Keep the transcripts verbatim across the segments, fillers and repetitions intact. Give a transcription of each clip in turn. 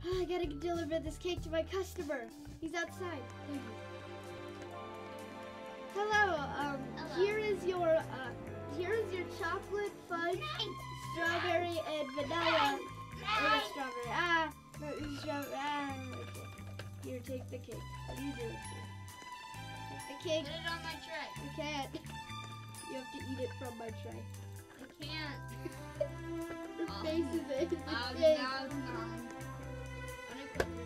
I gotta deliver this cake to my customer. He's outside. Thank you. Hello. Um. Hello. Here is your. Uh. Here is your chocolate fudge, strawberry, and vanilla. Or strawberry. Ah. No, it's strawberry. Ah. Okay. Here, take the cake. What are you doing here? Take the cake. Put it on my tray. You can't. You have to eat it from my tray. I can't. The Oh. face is it. It's Oh, the face. now it's gone. I'm gonna put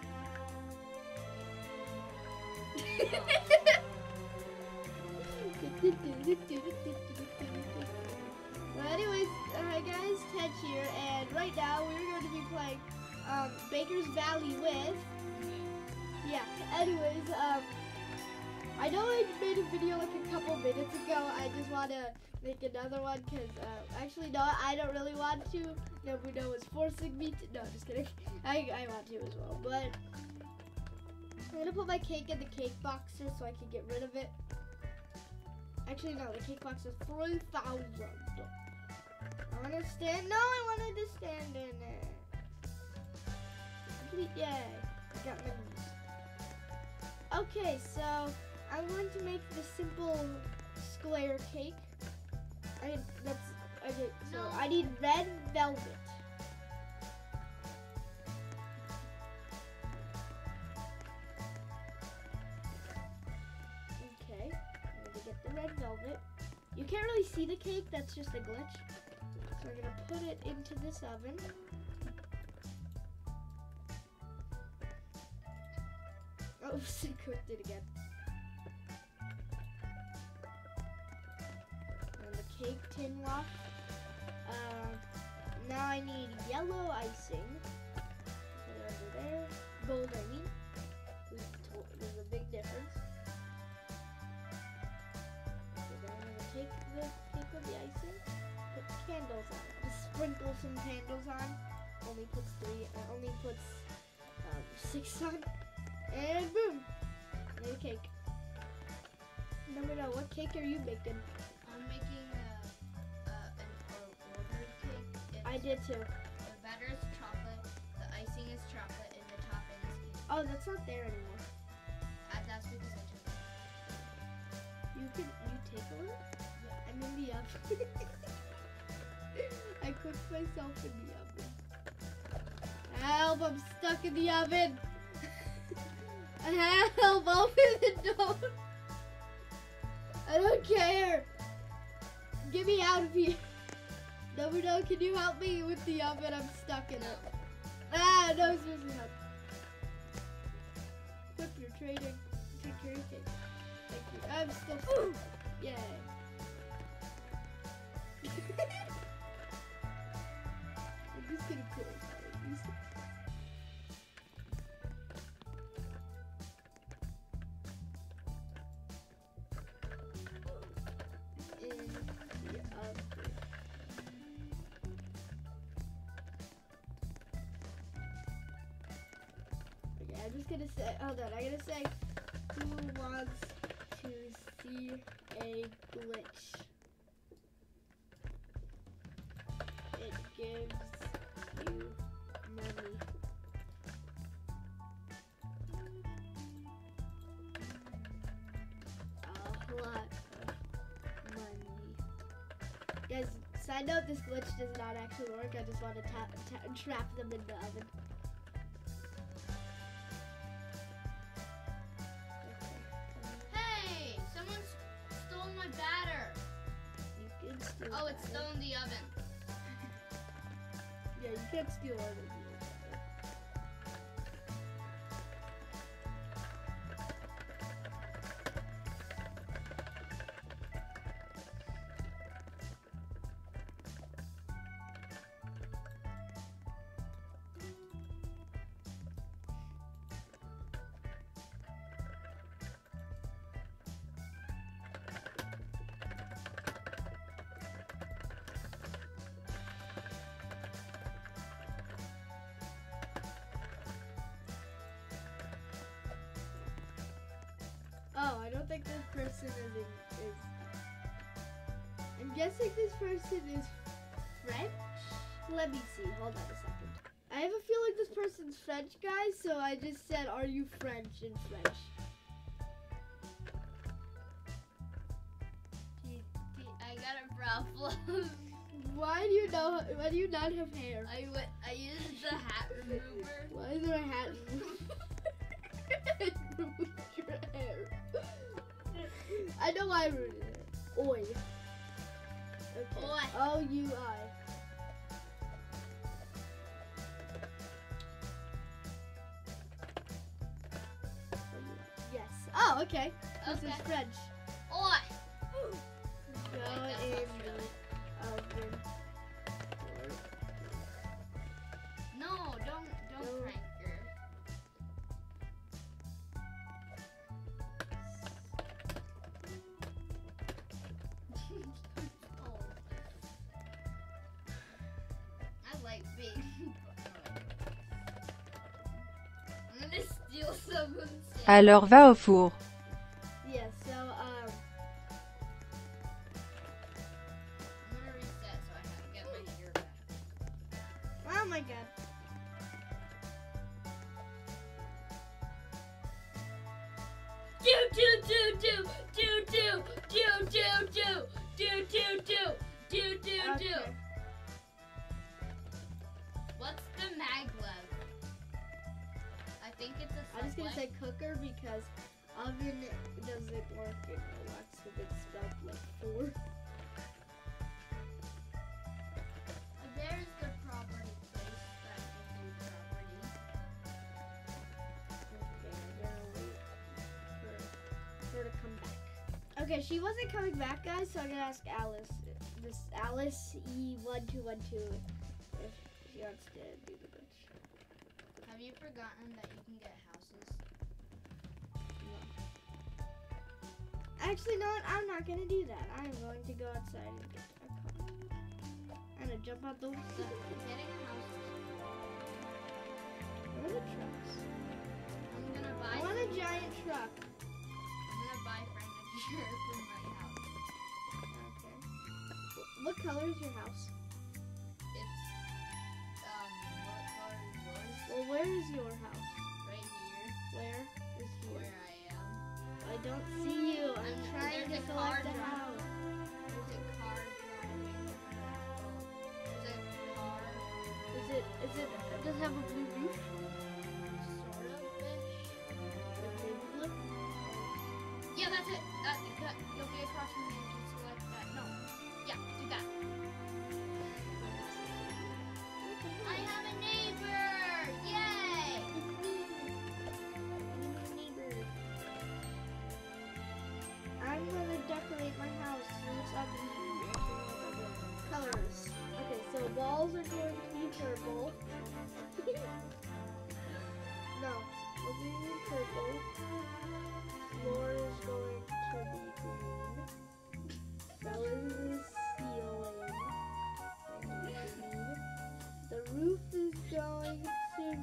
Well, anyways, hi guys, Ted here, and right now we're going to be playing um, Baker's Valley with. Yeah. Anyways, um, I know I made a video like a couple minutes ago. I just want to make another one because uh, actually no, I don't really want to. Nobuno was forcing me to. No, just kidding. I I want to as well, but I'm gonna put my cake in the cake boxer so I can get rid of it. Actually, no, the cake box is three thousand. I want to stand. No, I wanted to stand in it. Complete. Yay! I got minis. Okay, so I'm going to make the simple square cake. I that's okay. So No. I need red velvet. Okay, I'm gonna get the red velvet. You can't really see the cake. That's just a glitch. So we're gonna put it into this oven. Oops, I cooked it again. And the cake tin lock. Uh, now I need yellow icing. Put it under there. Gold, I mean. There's a, to- there's a big difference. So then I'm gonna take the cake with the icing, put candles on it. Just sprinkle some candles on. Only puts three. Uh, only puts um, six on. And boom! Made a cake. No, no, no. What cake are you making? I'm making a, a, an ordered cake. It's, I did too. The batter is chocolate, the icing is chocolate, and the topping is cake. Oh, that's not there anymore. Uh, that's because I took it. You can you take a little? Yeah. I'm in the oven. I cooked myself in the oven. Help! I'm stuck in the oven. Help! Open the door. I don't care. Get me out of here. No, no, can you help me with the oven? I'm stuck in it. Ah, no, seriously, help. Flip, you're trading. Take care of cake. Thank you. I'm still stuck. Yay. I'm just gonna close all of these. In the oven. Okay, I'm just gonna say, hold on, I'm gonna say, who wants to see a glitch? It gives you money. A lot of money. Guys, side note, this glitch does not actually work. I just want to tap, tap, trap them in the oven. Hey! Someone's stole my batter! You can steal Oh, it's that. still in the oven. Yeah, you can't steal all of you. Oh, I don't think this person is, in, is. I'm guessing this person is French. Let me see. Hold on a second. I have a feeling if this person's French, guys, so I just said, are you French in French? I got a problem. Why do you know? Why do you not have hair? I went, I used the hat remover. Why is there a hat? It removed your hair. I know I ruined it. Oi. Okay. Oi. O U I. Yes. Oh, okay. This Okay. is French. Oi. Go that's in not the oven. No, don't, don't No. prank her. Oh. I like being. I'm gonna steal someone's. Alors va au four. Yes. So um. I'm gonna reset so I have to get my hair back. Oh my God. Do do do do do do do do do do do do do do do. Okay. What's the maglev? I think it's a. I'm just gonna Subway. say cooker because oven doesn't work in Roblox if it's spelled like four. There's the property place that gives you property. Okay, I'm gonna wait for her to come back. Okay, she wasn't coming back, guys, so I'm gonna ask Alice. This Alice E one two one two if she wants to do the glitch. Have you forgotten that you can get houses? Actually, no, I'm not gonna do that. I'm going to go outside and get a car. I'm gonna jump out the window. Getting a house. Where are the trucks? I'm gonna buy. I want a some- giant truck. I'm gonna buy furniture for my house. Okay. Wh- What color is your house? It's um. What color is yours? Well, where is your house? Right here, Where is where here? I am. I don't see you. I'm I'm- trying to there's a car select a drive. house. There's a car driving. There's a car. Is it? Is it? Does it have a blue roof? Sort of fish. A big blue? Yeah, that's it. That, that, you'll be across from me and just select that. No. Yeah, do that. I have a neighbor! Yay! I'm gonna decorate my house. It looks ugly. Colors. Okay, so walls are going to be purple. No, we're doing purple. Floor is going to be green. So is the ceiling. Green. The roof is going to.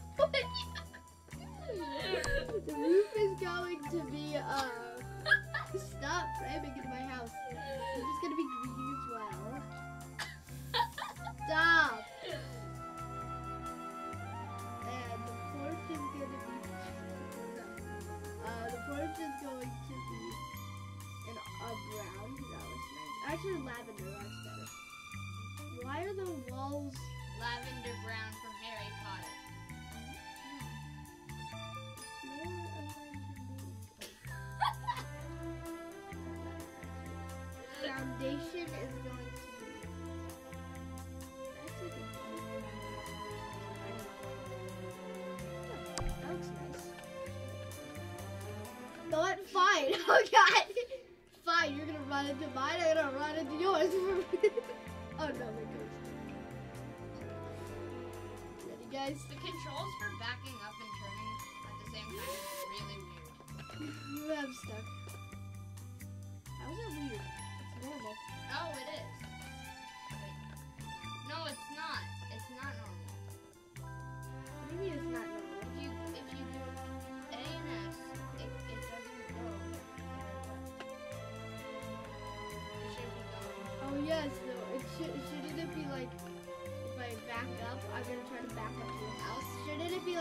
The roof is going to be uh. Stop framing into my house. It's just gonna be green as well. Stop. And the porch is gonna be. No. Uh, the porch is going to be in a brown. That looks nice. Actually, lavender looks better. Why are the walls? Lavender brown from Harry Potter. Where am I to be? Foundation is going to be. That's a good one. That looks nice. But fine. Oh God. Fine. You're gonna run into mine. I'm gonna run into yours. Oh no, my goes. Ready, guys? The controls for backing up and turning at the same time is really weird. I'm stuck. How is that weird? It's normal. Oh, it is. Wait. No, it's not. It's not normal. What do you mean it's not normal? If you if you do A and S, it, it doesn't go. It should be going. Oh yes, no. It should. Shouldn't it be like if I back up, I'm gonna try to back up to the house?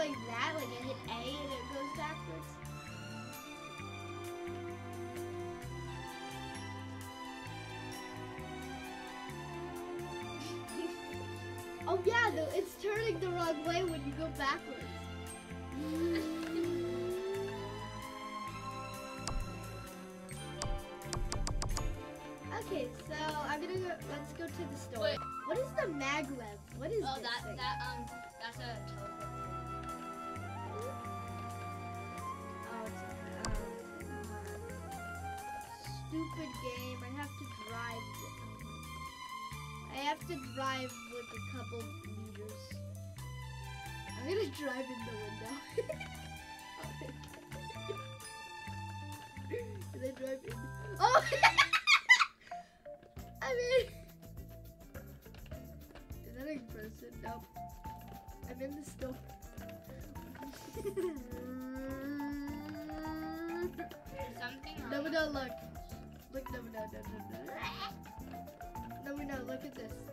like that, like I hit A and it goes backwards. Oh yeah, the, it's turning the wrong way when you go backwards. Okay, so I'm gonna go, let's go to the store. Wait. What is the maglev? What is Oh, this that thing? that um that's a teleport. Oh, it's um, stupid game. I have to drive. I have to drive with a couple meters. I'm gonna drive in the window. Can I drive in? Oh! I mean, is that in person? Nope. I'm in the store. Something No, wrong. no, look. Look, no, no, no, no, no. No, no, look at this.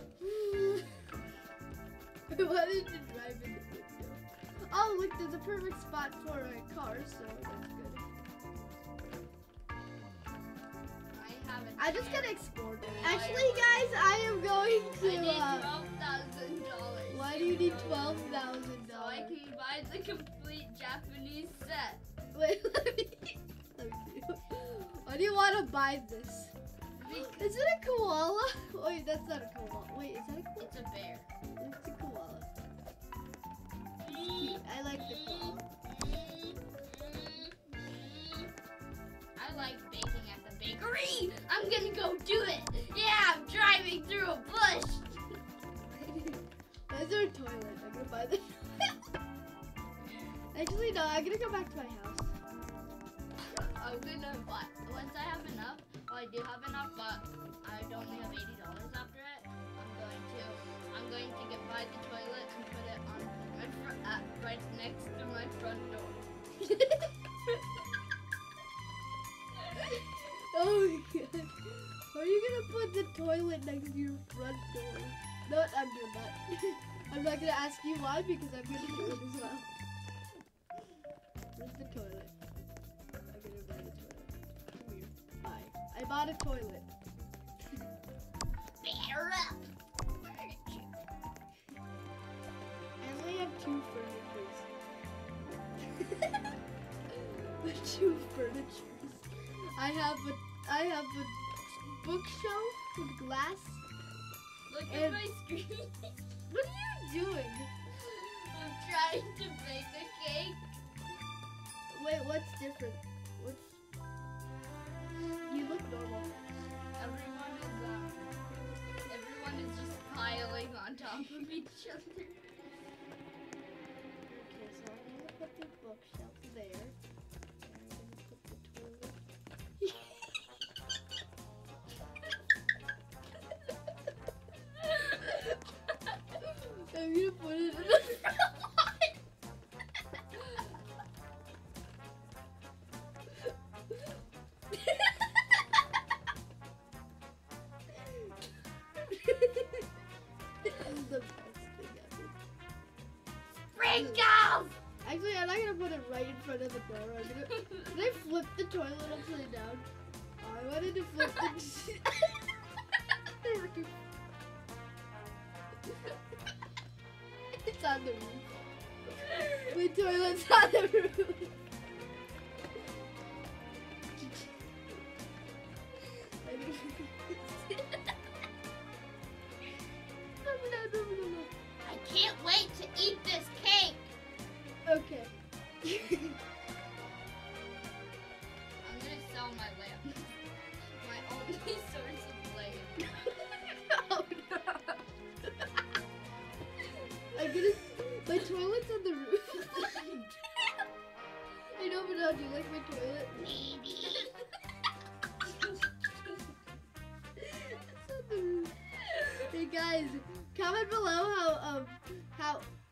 Why did you drive in the window? Oh, look, there's a perfect spot for a car, so that's good. I have a I'm just chair. gonna explore. Actually, guys, I am going I need to. Uh, twelve thousand dollars. why do you need twelve thousand So I dollars? can buy the complete Japanese set. Wait, let me. Let me see. Why do you want to buy this? Is it a koala? Wait, that's not a koala. Wait, is that a koala? It's a bear. It's a koala. Cute. I like the koala. I like baking at the bakery. I'm gonna go do it. Yeah, I'm driving through a bush. Where's our toilet? I'm gonna buy the. Actually, no. I'm gonna go back to my house. I'm gonna buy once I have enough. Well, I do have enough, but I only have eighty dollars after it. I'm going to, I'm going to get buy the toilet and put it on my front, uh, right next to my front door. Oh my god. How are you gonna put the toilet next to your front door? No, I'm doing that. I'm not gonna ask you why because I'm gonna do it as well. Where's the toilet? I'm gonna buy the toilet. Come here. Bye. I bought a toilet. Bear up. I only have two furnitures. The two furnitures. I have a I have a bookshelf with glass. Look And- at my screen. What are you doing? I'm trying to bake a cake. Wait, what's different? What's you look normal. Everyone is um, everyone is just piling on top of each other. Okay, so I'm gonna put the bookshelf there. And I'm gonna put the toilet. I'm gonna put it in the This is the best thing ever. Sprinkles! Actually, I'm not gonna put it right in front of the door. I'm gonna. Did I flip the toilet upside down? Oh, I wanted to flip the. It's on the roof. My toilet's on the roof. I don't- No, no, no, no, no. I can't wait to eat this cake. Okay. I'm gonna sell my lamp. My only source of lamp. Oh no. I'm gonna. My toilet's on the roof. I know, but now do you like my toilet? Maybe. It's on the roof. Hey guys, comment below how um how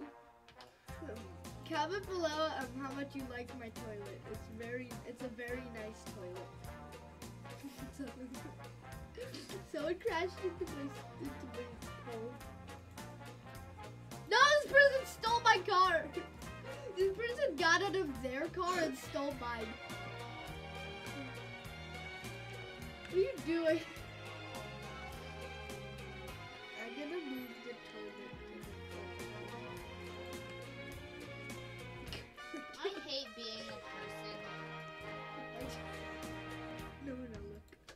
comment below um how much you like my toilet. It's very it's a very nice toilet. It's on the roof. Someone crashed into my into my hole. No, this person stole my car. car and stole mine. What are you doing? I'm gonna move the toilet. I hate being a person. No, no, look.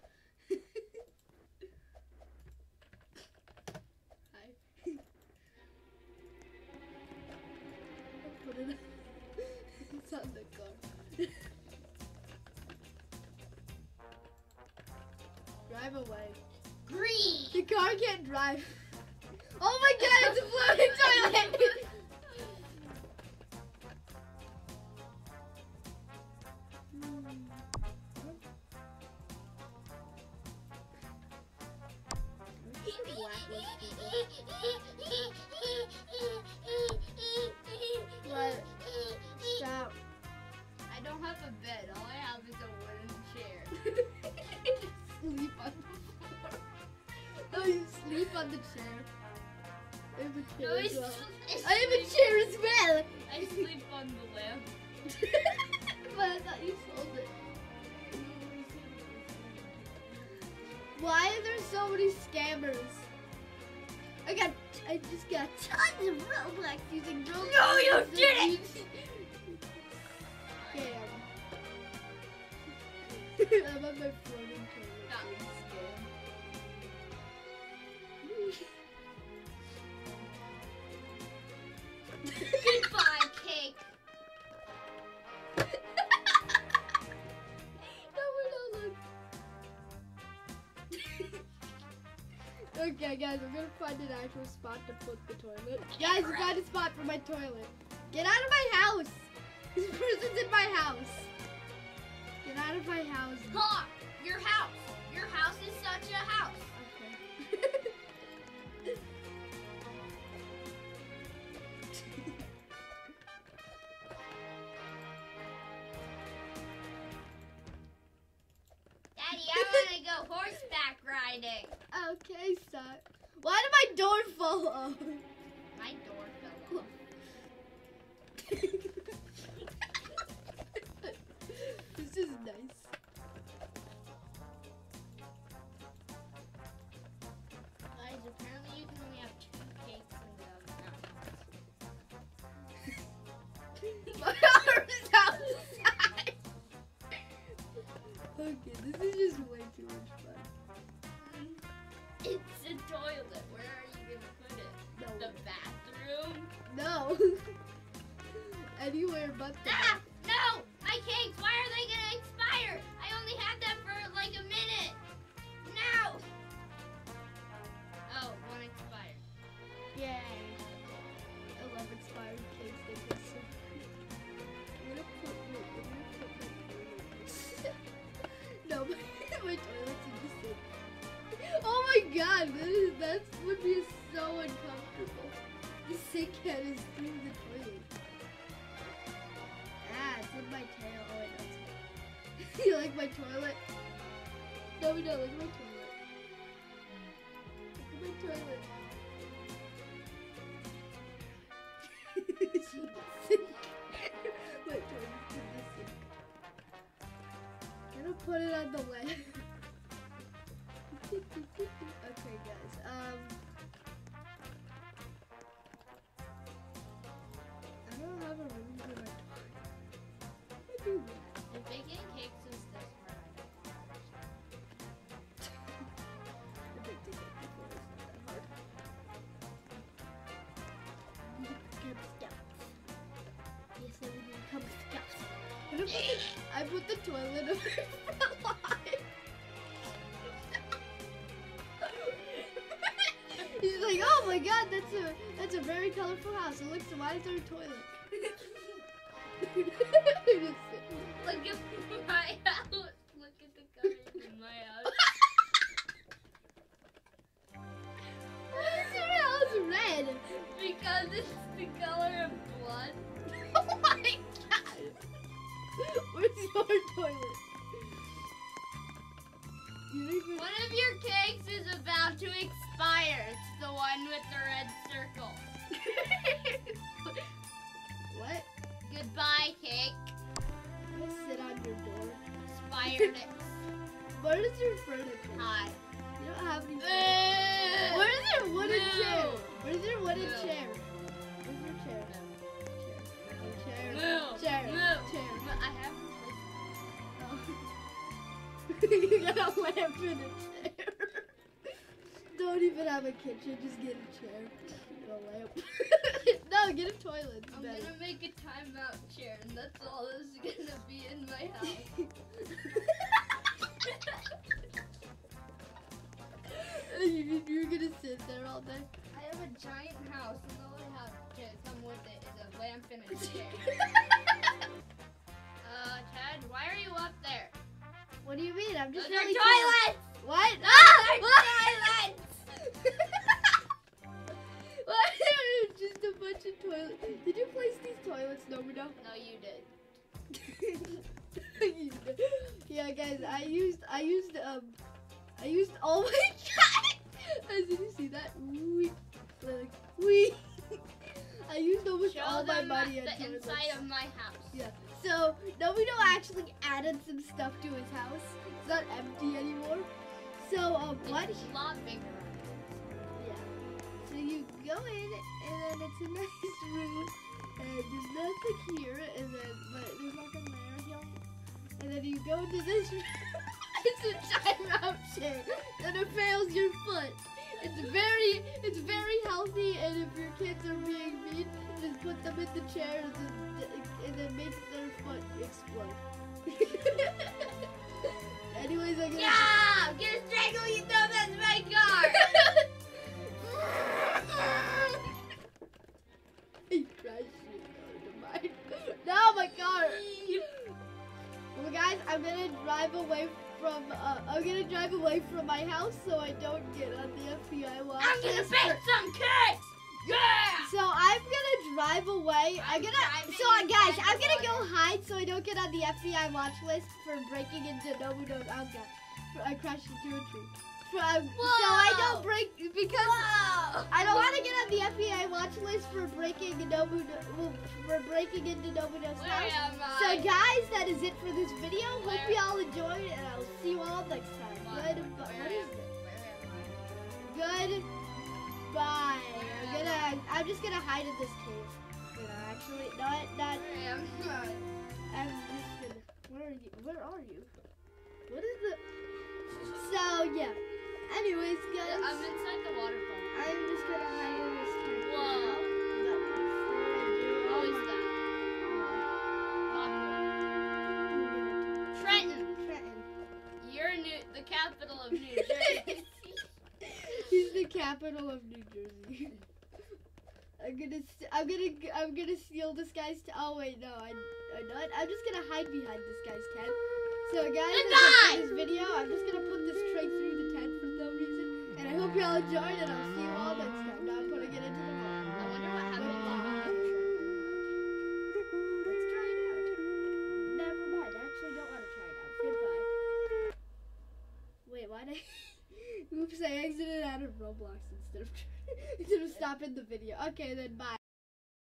Hi. I'll put it. It's on the car. Drive away. Green. The car can't drive. Oh my god, it's a floating toilet! What? Stop. I don't have a bed. All I have is a wooden chair. Sleep on the floor. No, you sleep on the chair. I have a chair No, I, as well. s- I have a chair as well. I sleep on the lamp. But I thought you sold it. Why are there so many scammers? I got, I just got tons of Roblox using Roblox. No, you didn't! Scam. I'm on my floating toilet. Stop. Goodbye, cake. No, we're not look. Okay, guys, I'm gonna find an actual spot to put the toilet. Guys, we found a spot for my toilet. Get out of my house! This person's in my house. Get out of my house. Ha! Your house. Your house is such a house. Okay. Daddy, I want to go horseback riding. Okay, son. Why did my door fall off? My door fell off. This is nice. Guys, apparently you can only have two cakes in the oven. My arm's outside. Okay, this is just way too much fun. It's a toilet. Where are you going to put it? No. The bathroom? No. Anywhere but the Ah! No! My cakes! Why are they going to expire? I only had them for like a minute. No! Oh, one expired. Yay. I love expired cakes. They taste so good. I'm gonna put my, I'm gonna put my toilet. No, my, my toilet's in the sink. Oh my god, that, is, that would be so uncomfortable. The sink head is through the toilet. Ah, it's in my tail. Oh, wait, that's it. You like my toilet? No, we don't. Look at my toilet. Look at my toilet. It's in the sink. My toilet's in the sink. I'm gonna put it on the left. Okay, guys. Um, I don't have a room for my toilet. What do I do that? If baking cakes is this hard, I think to get before it's not that hard. Cub Scouts. Yes, everything Cub Scouts. What if I put- I put the toilet over the line. He's like, oh my god, that's a that's a very colorful house. It looks, why is there a toilet? look at my house. Look at the colors in my house. Why is your house red? Because it's the color of blood. Oh my god! Where's your toilet? You don't even... One of your cakes is about to expire. It's the one with the red circle. What? Goodbye, cake. your door. Inspired it. Where is your furniture? Hi. You don't have any. Moo. Where is your wooden Moo. chair? Where's your wooden Moo. chair? Where's your chair? Chair. Moo. Chair. Moo. Chair. Moo. I have Oh. You got a lamp in a chair. Don't even have a kitchen, just get a chair. Get a lamp. No, get a toilet. It's I'm better. gonna make a timeout chair, and that's all that's gonna be in my house. you, you're gonna sit there all day. I have a giant house, and all I have to come with it is a lamp and a chair. uh, Ted, why are you up there? What do you mean? I'm just Those are really toilets! What? Those are toilets! What? Just a bunch of toilets. Did you place these toilets, Nomino? No, you did. Yeah, guys, I used, I used, um, I used all my God! Did you see that? Wee, like, wee. I used almost Show all my them money on the toilets. inside of my house. Yeah. So Nomino actually added some stuff to his house. It's not empty anymore. So um, what? It's a lot bigger. Yeah. So you go in, and then it's a nice room, and there's nothing here, and then but there's like a ladder here, and then you go into this room. It's a timeout chair, and it fails your foot. It's very, it's very healthy, and if your kids are being mean, just put them in the chair and then, and then make their foot explode. Anyways, I guess. Yeah! Get a strangle, you know that's my car! He crashed your car into mine. No, my car! Well, guys, I'm gonna drive away from. Uh, I'm gonna drive away from my house so I don't get on the F B I watch I'm gonna list beat for- some kids! Yeah! So I'm gonna drive away. I'm, I'm gonna. driving So uh, guys, inside I'm the gonna go water. hide so I don't get on the F B I watch list for breaking into Nomino's. Oh god, I crashed into a tree. For, um, so I Whoa! don't break because Whoa! I don't want to get on the F B I watch list for breaking Nomino, well, for breaking into Nomino's Where house. am So I? guys, that is it for this video. Hope Where- you all enjoyed, and I'll see you all next time. What? Good. Where What am- is it? Where am Good. Bye. Where I'm am gonna. I'm just gonna hide in this cave. You know, actually, not I? not. Where am I? I'm just gonna. Where are you? Where are you? What is the? So yeah. Anyways, guys, I'm inside the waterfall. I'm just gonna hide in this cave. Whoa. But before I do, Who oh is my- that? Not I'm gonna- Trenton. Trenton. You're new, the capital of New Jersey. He's the capital of New Jersey. I'm gonna, st- I'm gonna, I'm gonna steal this guy's. T- oh wait, no, I, I'm not. I'm just gonna hide behind this guy's tent. So guys, Good that's it guy! for this video. I'm just gonna put this tray through the tent for no reason, and I hope you all enjoyed, and I'll see you all next time. Now I'm putting it into the vault. I wonder what happens if Goodbye. you Let's try it out. Never mind. I actually don't want to try it out. Goodbye. Wait, why did I... Oops, I exited out of Roblox instead of instead of stopping the video. Okay, then bye.